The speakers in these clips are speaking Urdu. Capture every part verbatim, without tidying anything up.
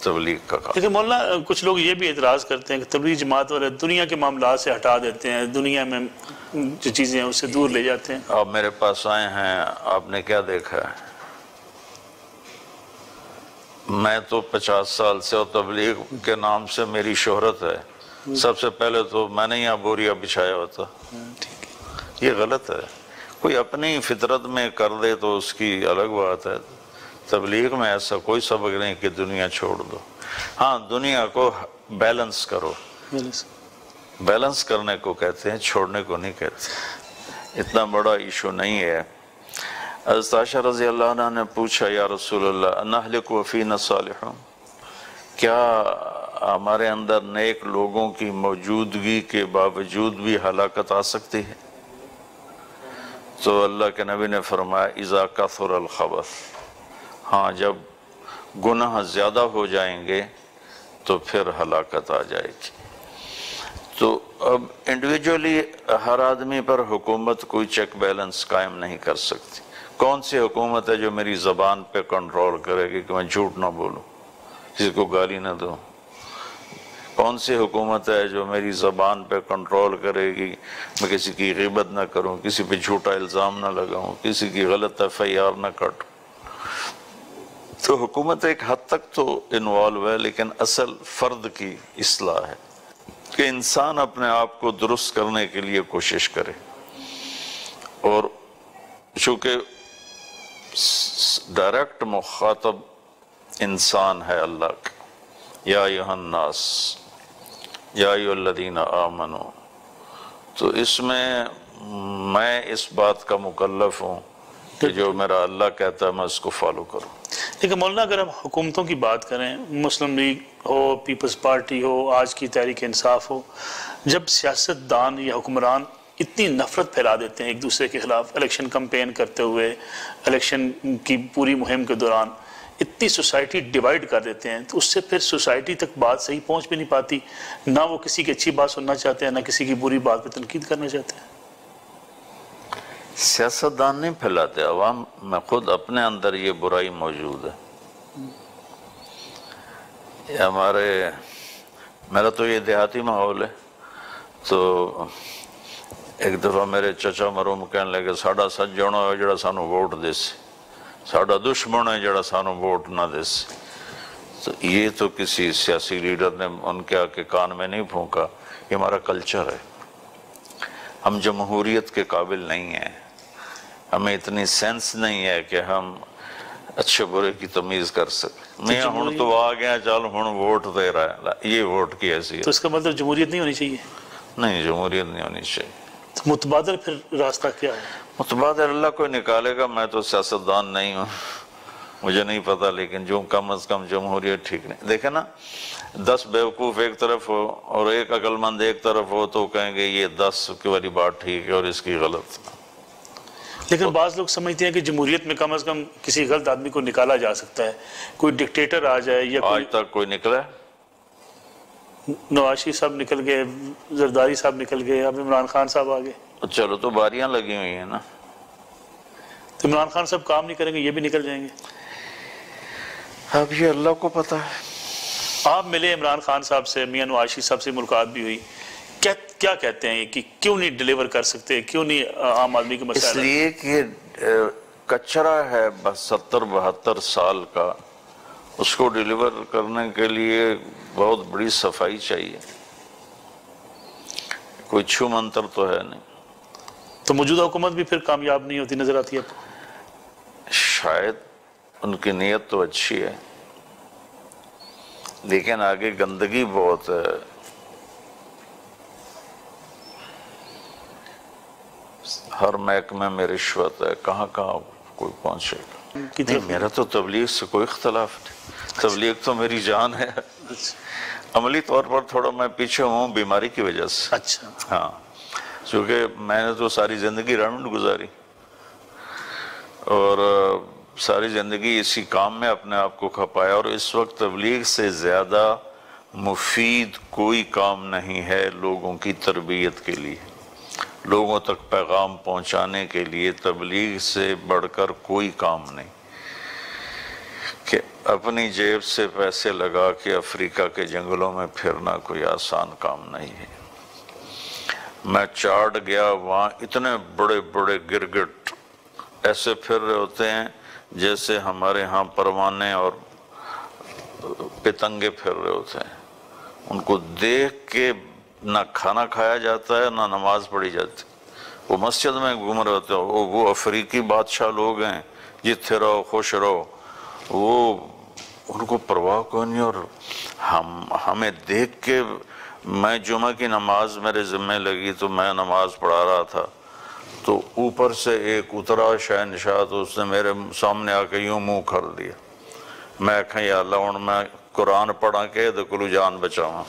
تبلیغ کا کام۔ لیکن مولانا کچھ لوگ یہ بھی اعتراض کرتے ہیں کہ تبلیغ جماعت والے دنیا کے معاملات سے ہٹا دیتے ہیں، دنیا میں جو چیزیں ہیں اس سے دور لے جاتے ہیں۔ آپ میرے پاس آئے ہیں، آپ نے کیا دیکھا ہے؟ میں تو پچاس سال سے اور تبلیغ کے نام سے میری شہرت ہے۔ سب سے پہلے تو میں نے یہاں بوریا بچھایا ہوتا، یہ غلط ہے۔ کوئی اپنی فطرت میں کر دے تو اس کی الگ بات ہے۔ تبلیغ میں ایسا کوئی سبق نہیں کہ دنیا چھوڑ دو۔ ہاں، دنیا کو بیلنس کرو، بیلنس کرنے کو کہتے ہیں، چھوڑنے کو نہیں کہتے۔ اتنا بڑا ایشو نہیں ہے۔ حضرت عائشہ رضی اللہ عنہ نے پوچھا، یا رسول اللہ نہلک وفینا صالحون، کیا ہمارے اندر نیک لوگوں کی موجودگی کے باوجود بھی ہلاکت آ سکتی ہے؟ تو اللہ کے نبی نے فرمایا اذا کثر الخبث، ہاں جب گناہ زیادہ ہو جائیں گے تو پھر ہلاکت آ جائے گی۔ تو اب انڈیویجولی ہر آدمی پر حکومت کوئی چیک بیلنس قائم نہیں کر سکتی۔ کون سی حکومت ہے جو میری زبان پہ کنٹرول کرے گی کہ میں جھوٹ نہ بولوں، کسی کو گالی نہ دوں؟ کون سی حکومت ہے جو میری زبان پہ کنٹرول کرے گی میں کسی کی غیبت نہ کروں، کسی پہ جھوٹا الزام نہ لگاؤں، کسی کی غلط ایف آئی آر نہ کاٹوں؟ تو حکومت ایک حد تک تو انوالو ہے، لیکن اصل فرد کی اصلاح ہے کہ انسان اپنے آپ کو درست کرنے کے لیے کوشش کرے۔ اور چونکہ ڈائریکٹ مخاطب انسان ہے اللہ کا، یا ایھا الناس یا ایھا الذین آمنوا، تو اس میں میں اس بات کا مکلف ہوں کہ جو میرا اللہ کہتا ہے میں اس کو فالو کروں۔ لیکن مولانا اگر ہم حکومتوں کی بات کریں، مسلم لیگ ہو، پیپلز پارٹی ہو، آج کی تحریک انصاف ہو، جب سیاست دان یا حکمران اتنی نفرت پھیلا دیتے ہیں ایک دوسرے کے خلاف، الیکشن کمپین کرتے ہوئے، الیکشن کی پوری مہم کے دوران اتنی سوسائٹی ڈیوائیڈ کر دیتے ہیں، تو اس سے پھر سوسائٹی تک بات صحیح پہنچ بھی نہیں پاتی، نہ وہ کسی کی اچھی بات سننا چاہتے ہیں، نہ کسی کی بری بات پہ تنقید کرنا چاہتے ہیں۔ سیاست دان نہیں پھیلاتے، عوام میں خود اپنے اندر یہ برائی موجود ہے۔ یہ ہمارے میرا تو یہ دیہاتی ماحول ہے، تو ایک دفعہ میرے چچا مرحوم کہنے لگے ساڈا سجنا ہے جڑا سانو ووٹ دے سی، ساڈا دشمن ہے جڑا سانو ووٹ نہ دے سی۔ تو یہ تو کسی سیاسی لیڈر نے ان کے آ کے کان میں نہیں پھونکا، یہ ہمارا کلچر ہے۔ ہم جمہوریت کے قابل نہیں ہیں، ہمیں اتنی سینس نہیں ہے کہ ہم اچھے برے کی تمیز کر سکیں۔ میں ہن تو آ گیا، چل ہن ووٹ دے رہا ہے، یہ ووٹ کی حیثیت۔ تو اس کا مطلب جمہوریت نہیں ہونی چاہیے؟ نہیں، جمہوریت نہیں ہونی چاہیے۔ تو متبادل پھر راستہ کیا ہے؟ متبادل اللہ کوئی نکالے گا، میں تو سیاستدان نہیں ہوں، مجھے نہیں پتا، لیکن جو کم از کم جمہوریت ٹھیک نہیں۔ دیکھیں نا، دس بیوقوف ایک طرف ہو اور ایک عقل مند ایک طرف ہو تو کہیں گے یہ دس کی والی بات ٹھیک ہے اور اس کی غلط۔ لیکن بعض لوگ سمجھتے ہیں کہ جمہوریت میں کم از کم کسی غلط آدمی کو نکالا جا سکتا ہے، کوئی ڈکٹیٹر آ جائے یا آج تک کوئی نکلا ہے؟ نواز شریف صاحب نکل گئے، زرداری صاحب نکل گئے، اب عمران خان صاحب آ گئے۔ چلو تو باریاں لگی ہوئی ہیں نا۔ تو عمران خان صاحب کام نہیں کریں گے، یہ بھی نکل جائیں گے؟ اب یہ اللہ کو پتا ہے۔ آپ ملے عمران خان صاحب سے، میاں نواز شریف صاحب سے ملاقات بھی ہوئی، کیا کیا کہتے ہیں کہ کیوں نہیں ڈیلیور کر سکتے، کیوں نہیں عام آدمی کے مسائل؟ اس لیے کہ کچرا ہے ستر بہتر سال کا، اس کو ڈیلیور کرنے کے لیے بہت بڑی صفائی چاہیے، کوئی چھو منتر تو ہے نہیں۔ تو موجودہ حکومت بھی پھر کامیاب نہیں ہوتی نظر آتی ہے آپ کو؟ شاید ان کی نیت تو اچھی ہے، لیکن آگے گندگی بہت ہے۔ ہر محکمے میں رشوت ہے، کہاں کہاں کوئی پہنچے گا۔ نہیں، میرا تو تبلیغ سے کوئی اختلاف نہیں، تبلیغ تو میری جان ہے۔ عملی طور پر تھوڑا میں پیچھے ہوں بیماری کی وجہ سے۔ اچھا، ہاں، چونکہ میں نے تو ساری زندگی رنڈ گزاری اور ساری زندگی اسی کام میں اپنے آپ کو کھپایا، اور اس وقت تبلیغ سے زیادہ مفید کوئی کام نہیں ہے لوگوں کی تربیت کے لیے، لوگوں تک پیغام پہنچانے کے لیے تبلیغ سے بڑھ کر کوئی کام نہیں۔ کہ اپنی جیب سے پیسے لگا کے افریقہ کے جنگلوں میں پھرنا کوئی آسان کام نہیں ہے۔ میں چاٹ گیا، وہاں اتنے بڑے بڑے گرگٹ ایسے پھر رہے ہوتے ہیں جیسے ہمارے ہاں پروانے اور پتنگے پھر رہے ہوتے ہیں۔ ان کو دیکھ کے نہ کھانا کھایا جاتا ہے نہ نماز پڑھی جاتی۔ وہ مسجد میں گھوم رہے ہوتے ہیں، وہ افریقی بادشاہ لوگ ہیں، جتھے رہو خوش رہو، وہ ان کو پرواہ کوئی نہیں۔ اور ہم ہمیں دیکھ کے، میں جمعہ کی نماز میرے ذمہ لگی تو میں نماز پڑھا رہا تھا، تو اوپر سے ایک اترا شہنشاہ، تو اس نے میرے سامنے آ کے یوں منہ کر دیا۔ میں کہا یا اللہ ہن میں قرآن پڑھا کے تو کلو جان بچاواں۔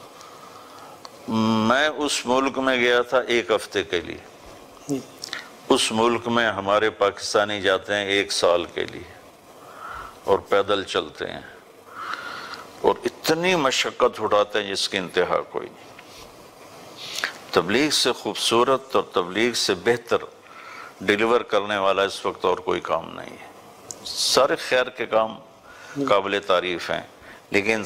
میں اس ملک میں گیا تھا ایک ہفتے کے لیے۔ اس ملک میں ہمارے پاکستانی جاتے ہیں ایک سال کے لیے اور پیدل چلتے ہیں، اور اتنی مشقت اٹھاتے ہیں جس کی انتہا کوئی نہیں۔ تبلیغ سے خوبصورت اور تبلیغ سے بہتر ڈیلیور کرنے والا اس وقت اور کوئی کام نہیں ہے۔ سارے خیر کے کام قابل تعریف ہیں، لیکن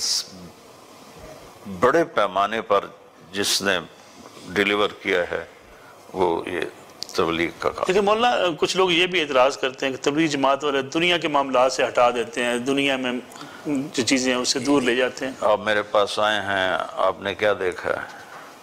بڑے پیمانے پر جس نے ڈیلیور کیا ہے وہ یہ تبلیغ کا کام۔ لیکن مولانا کچھ لوگ یہ بھی اعتراض کرتے ہیں کہ تبلیغ جماعت والے دنیا کے معاملات سے ہٹا دیتے ہیں، دنیا میں جو چیزیں ہیں اس سے دور لے جاتے ہیں۔ آپ میرے پاس آئے ہیں، آپ نے کیا دیکھا ہے؟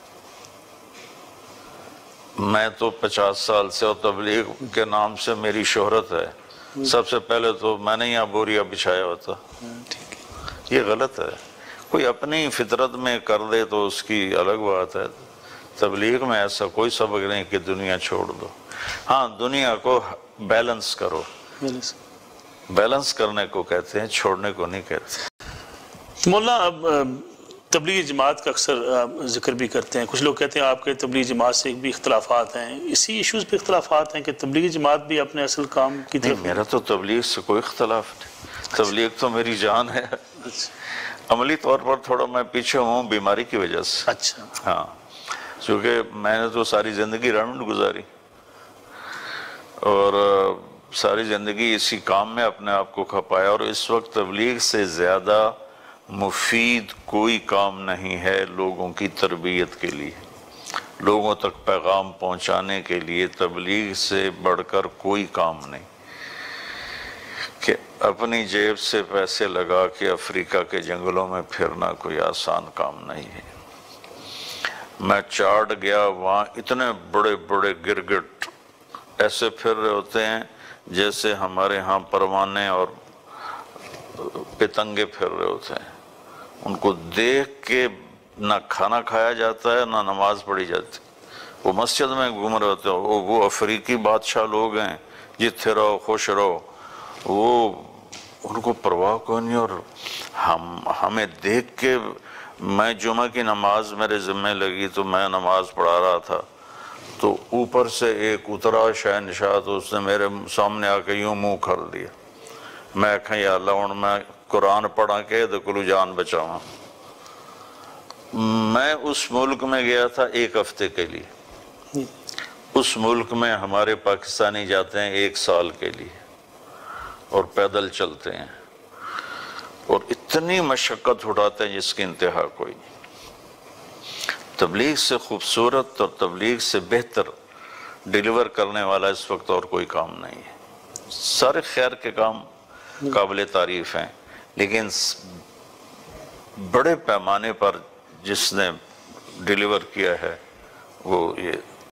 میں تو پچاس سال سے، اور تبلیغ کے نام سے میری شہرت ہے، سب سے پہلے تو میں نے یہاں بوریا بچھایا ہوتا۔ یہ غلط ہے، کوئی اپنی فطرت میں کر دے تو اس کی الگ بات ہے۔ تبلیغ میں ایسا کوئی سبق نہیں کہ دنیا چھوڑ دو۔ ہاں، دنیا کو بیلنس کرو، بیلنس کرنے کو کہتے ہیں، چھوڑنے کو نہیں کہتے۔ مولانا اب تبلیغ جماعت کا اکثر ذکر بھی کرتے ہیں، کچھ لوگ کہتے ہیں آپ کے تبلیغ جماعت سے بھی اختلافات ہیں، اسی ایشوز پہ اختلافات ہیں کہ تبلیغ جماعت بھی اپنے اصل کام کی طرف؟ نہیں، میرا تو تبلیغ سے کوئی اختلاف نہیں، تبلیغ تو میری جان ہے۔ عملی طور پر تھوڑا میں پیچھے ہوں بیماری کی وجہ سے۔ اچھا، ہاں، چونکہ میں نے تو ساری زندگی رنڈ گزاری، اور ساری زندگی اسی کام میں اپنے آپ کو کھپایا، اور اس وقت تبلیغ سے زیادہ مفید کوئی کام نہیں ہے لوگوں کی تربیت کے لیے، لوگوں تک پیغام پہنچانے کے لیے تبلیغ سے بڑھ کر کوئی کام نہیں۔ کہ اپنی جیب سے پیسے لگا کے افریقہ کے جنگلوں میں پھرنا کوئی آسان کام نہیں ہے۔ میں چاٹ گیا، وہاں اتنے بڑے بڑے گرگٹ ایسے پھر رہے ہوتے ہیں جیسے ہمارے ہاں پروانے اور پتنگے پھر رہے ہوتے ہیں۔ ان کو دیکھ کے نہ کھانا کھایا جاتا ہے نہ نماز پڑھی جاتی۔ وہ مسجد میں گھوم رہے ہوتے ہیں، وہ افریقی بادشاہ لوگ ہیں، جتھے رہو خوش رہو، وہ ان کو پرواہ کوئی نہیں۔ اور ہم ہمیں دیکھ کے، میں جمعہ کی نماز میرے ذمہ لگی تو میں نماز پڑھا رہا تھا، تو اوپر سے ایک اترا شہنشاہ، تو اس نے میرے سامنے آ کے یوں منہ کر دیا۔ میں کہا یا اللہ ہن میں قرآن پڑھا کے تو کلو جان بچاواں۔ میں اس ملک میں گیا تھا ایک ہفتے کے لیے۔ اس ملک میں ہمارے پاکستانی جاتے ہیں ایک سال کے لیے اور پیدل چلتے ہیں، اور اتنی مشقت اٹھاتے ہیں جس کی انتہا کوئی نہیں۔ تبلیغ سے خوبصورت اور تبلیغ سے بہتر ڈیلیور کرنے والا اس وقت اور کوئی کام نہیں ہے۔ سارے خیر کے کام قابل تعریف ہیں، لیکن بڑے پیمانے پر جس نے ڈیلیور کیا ہے وہ یہ